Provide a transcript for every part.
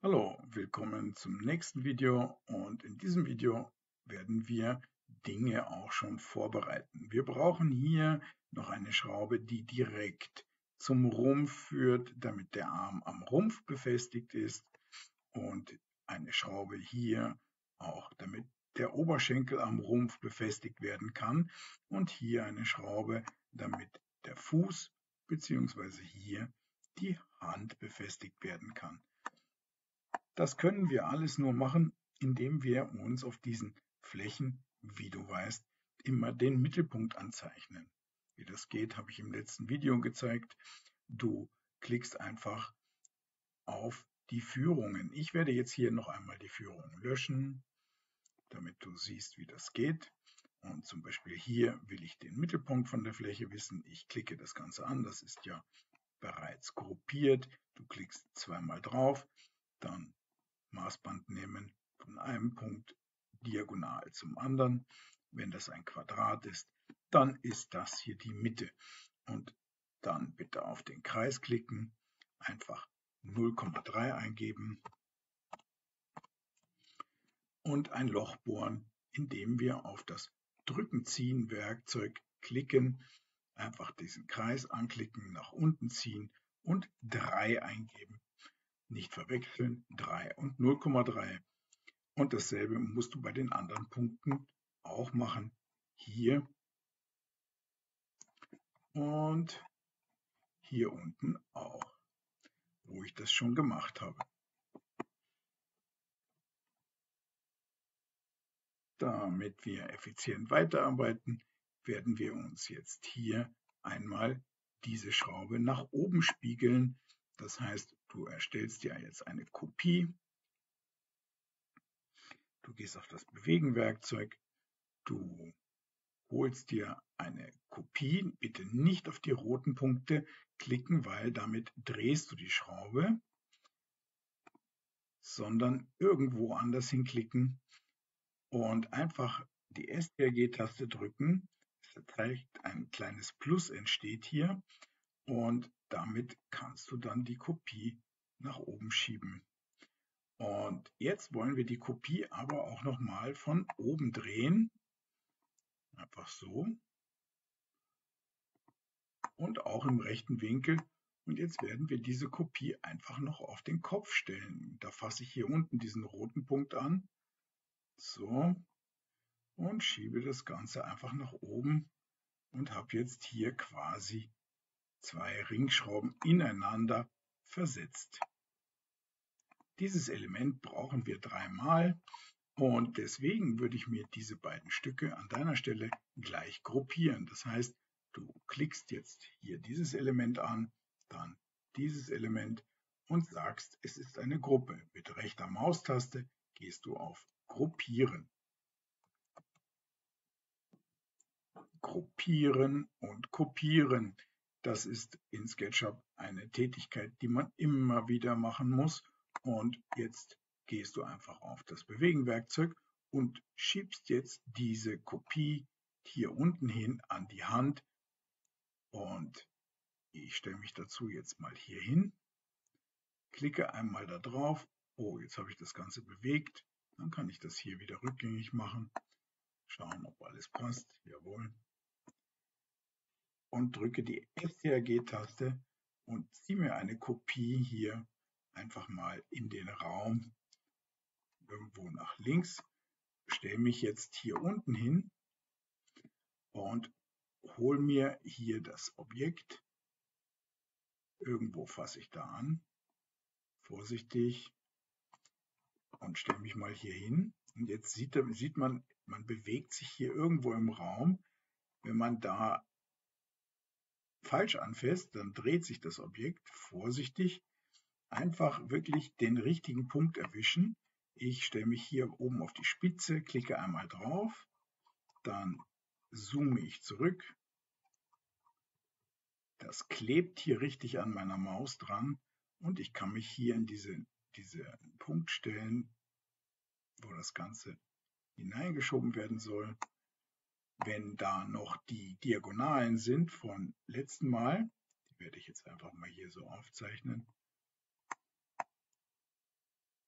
Hallo, willkommen zum nächsten Video und in diesem Video werden wir Dinge auch schon vorbereiten. Wir brauchen hier noch eine Schraube, die direkt zum Rumpf führt, damit der Arm am Rumpf befestigt ist und eine Schraube hier auch, damit der Oberschenkel am Rumpf befestigt werden kann und hier eine Schraube, damit der Fuß bzw. hier die Hand befestigt werden kann. Das können wir alles nur machen, indem wir uns auf diesen Flächen, wie du weißt, immer den Mittelpunkt anzeichnen. Wie das geht, habe ich im letzten Video gezeigt. Du klickst einfach auf die Führungen. Ich werde jetzt hier noch einmal die Führungen löschen, damit du siehst, wie das geht. Und zum Beispiel hier will ich den Mittelpunkt von der Fläche wissen. Ich klicke das Ganze an, das ist ja bereits gruppiert. Du klickst zweimal drauf, dann Maßband nehmen, von einem Punkt diagonal zum anderen. Wenn das ein Quadrat ist, dann ist das hier die Mitte. Und dann bitte auf den Kreis klicken, einfach 0,3 eingeben und ein Loch bohren, indem wir auf das Drücken-Ziehen-Werkzeug klicken, einfach diesen Kreis anklicken, nach unten ziehen und 3 eingeben. Nicht verwechseln, 3 und 0,3. Und dasselbe musst du bei den anderen Punkten auch machen. Hier und hier unten auch, wo ich das schon gemacht habe. Damit wir effizient weiterarbeiten, werden wir uns jetzt hier einmal diese Schraube nach oben spiegeln. Das heißt, du erstellst dir jetzt eine Kopie. Du gehst auf das Bewegen-Werkzeug. Du holst dir eine Kopie, bitte nicht auf die roten Punkte klicken, weil damit drehst du die Schraube, sondern irgendwo anders hinklicken und einfach die STRG-Taste drücken. Das zeigt, ein kleines Plus entsteht hier und damit kannst du dann die Kopie nach oben schieben. Und jetzt wollen wir die Kopie aber auch nochmal von oben drehen. Einfach so. Und auch im rechten Winkel. Und jetzt werden wir diese Kopie einfach noch auf den Kopf stellen. Da fasse ich hier unten diesen roten Punkt an. So. Und schiebe das Ganze einfach nach oben und habe jetzt hier quasi zwei Ringschrauben ineinander versetzt. Dieses Element brauchen wir dreimal und deswegen würde ich mir diese beiden Stücke an deiner Stelle gleich gruppieren. Das heißt, du klickst jetzt hier dieses Element an, dann dieses Element und sagst, es ist eine Gruppe. Mit rechter Maustaste gehst du auf Gruppieren. Gruppieren und kopieren. Das ist in SketchUp eine Tätigkeit, die man immer wieder machen muss. Und jetzt gehst du einfach auf das Bewegen-Werkzeug und schiebst jetzt diese Kopie hier unten hin an die Hand. Und ich stelle mich dazu jetzt mal hier hin, klicke einmal da drauf. Oh, jetzt habe ich das Ganze bewegt. Dann kann ich das hier wieder rückgängig machen. Schauen, ob alles passt. Jawohl. Und drücke die STRG-Taste und ziehe mir eine Kopie hier einfach mal in den Raum irgendwo nach links. Stelle mich jetzt hier unten hin und hole mir hier das Objekt. Irgendwo fasse ich da an, vorsichtig, und stelle mich mal hier hin. Und jetzt sieht man, man bewegt sich hier irgendwo im Raum. Wenn man da falsch anfasst, dann dreht sich das Objekt. Vorsichtig, einfach wirklich den richtigen Punkt erwischen. Ich stelle mich hier oben auf die Spitze, klicke einmal drauf, dann zoome ich zurück. Das klebt hier richtig an meiner Maus dran und ich kann mich hier in diese Punkt stellen, wo das Ganze hineingeschoben werden soll. Wenn da noch die Diagonalen sind von letzten Mal, die werde ich jetzt einfach mal hier so aufzeichnen.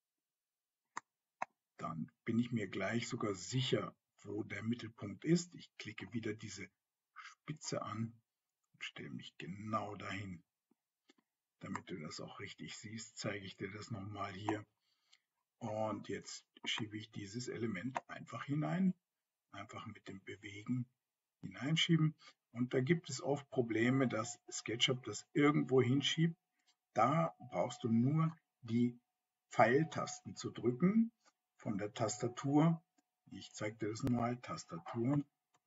bin ich mir gleich sogar sicher, wo der Mittelpunkt ist. Ich klicke wieder diese Spitze an und stelle mich genau dahin. Damit du das auch richtig siehst, zeige ich dir das nochmal hier. Und jetzt schiebe ich dieses Element einfach hinein. Einfach mit dem Bewegen hineinschieben. Und da gibt es oft Probleme, dass SketchUp das irgendwo hinschiebt. Da brauchst du nur die Pfeiltasten zu drücken von der Tastatur. Ich zeige dir das nochmal, Tastatur.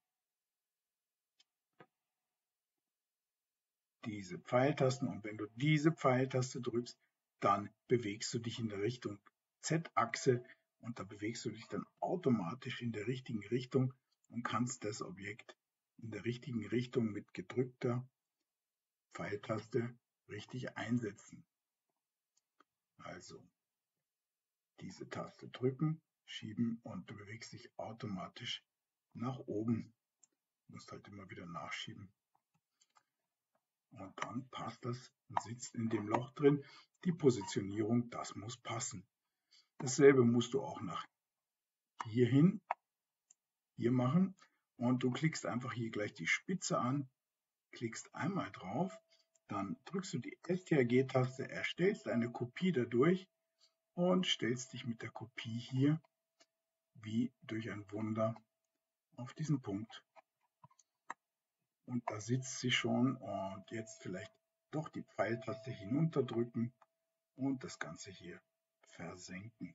Diese Pfeiltasten, und wenn du diese Pfeiltaste drückst, dann bewegst du dich in der Richtung Z-Achse und da bewegst du dich dann automatisch in der richtigen Richtung und kannst das Objekt in der richtigen Richtung mit gedrückter Pfeiltaste richtig einsetzen. Also diese Taste drücken, schieben und du bewegst dich automatisch nach oben. Du musst halt immer wieder nachschieben. Und dann passt das und sitzt in dem Loch drin. Die Positionierung, das muss passen. Dasselbe musst du auch nach hier machen. Und du klickst einfach hier gleich die Spitze an, klickst einmal drauf, dann drückst du die STRG-Taste, erstellst eine Kopie dadurch und stellst dich mit der Kopie hier wie durch ein Wunder auf diesen Punkt. Und da sitzt sie schon und jetzt vielleicht doch die Pfeiltaste hinunterdrücken und das Ganze hier versenken.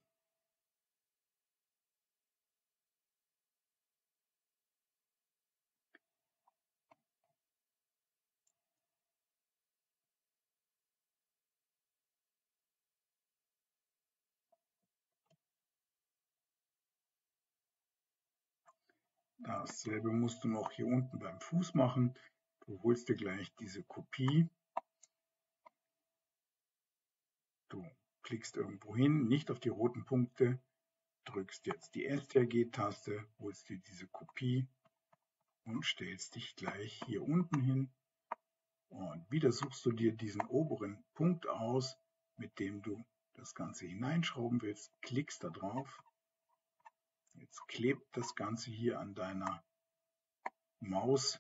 Dasselbe musst du noch hier unten beim Fuß machen. Du holst dir gleich diese Kopie. Du klickst irgendwo hin, nicht auf die roten Punkte, drückst jetzt die STRG-Taste, holst dir diese Kopie und stellst dich gleich hier unten hin. Und wieder suchst du dir diesen oberen Punkt aus, mit dem du das Ganze hineinschrauben willst, klickst da drauf. Jetzt klebt das Ganze hier an deiner Maus.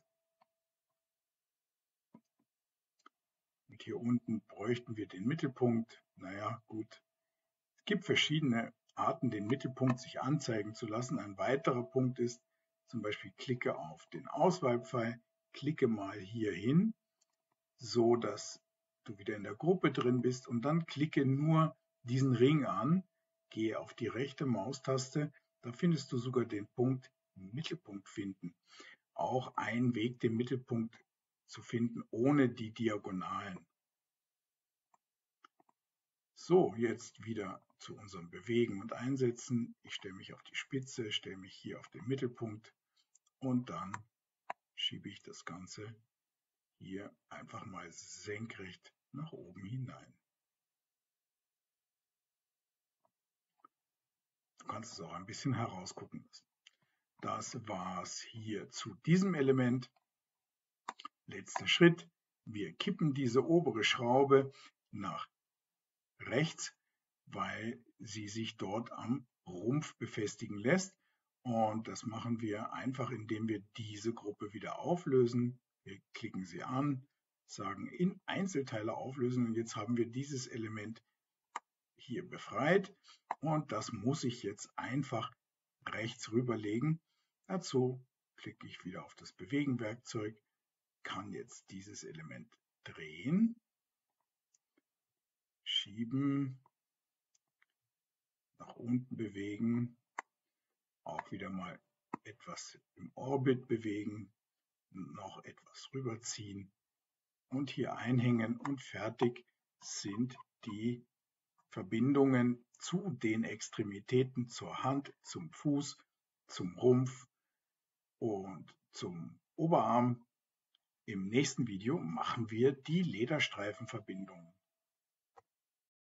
Und hier unten bräuchten wir den Mittelpunkt. Naja, gut. Es gibt verschiedene Arten, den Mittelpunkt sich anzeigen zu lassen. Ein weiterer Punkt ist zum Beispiel, klicke auf den Auswahlpfeil, klicke mal hier hin, so dass du wieder in der Gruppe drin bist und dann klicke nur diesen Ring an, gehe auf die rechte Maustaste, da findest du sogar den Punkt Mittelpunkt finden. Auch ein Weg, den Mittelpunkt zu finden, ohne die Diagonalen. So, jetzt wieder zu unserem Bewegen und Einsetzen. Ich stelle mich auf die Spitze, stelle mich hier auf den Mittelpunkt und dann schiebe ich das Ganze hier einfach mal senkrecht nach oben hinein. Du kannst es auch ein bisschen herausgucken lassen. Das war's hier zu diesem Element. Letzter Schritt. Wir kippen diese obere Schraube nach rechts, weil sie sich dort am Rumpf befestigen lässt. Und das machen wir einfach, indem wir diese Gruppe wieder auflösen. Wir klicken sie an, sagen in Einzelteile auflösen und jetzt haben wir dieses Element hier befreit und das muss ich jetzt einfach rechts rüberlegen. Dazu klicke ich wieder auf das Bewegen-Werkzeug, kann jetzt dieses Element drehen, schieben, nach unten bewegen, auch wieder mal etwas im Orbit bewegen, noch etwas rüberziehen und hier einhängen und fertig sind die Verbindungen zu den Extremitäten, zur Hand, zum Fuß, zum Rumpf und zum Oberarm. Im nächsten Video machen wir die Lederstreifenverbindung.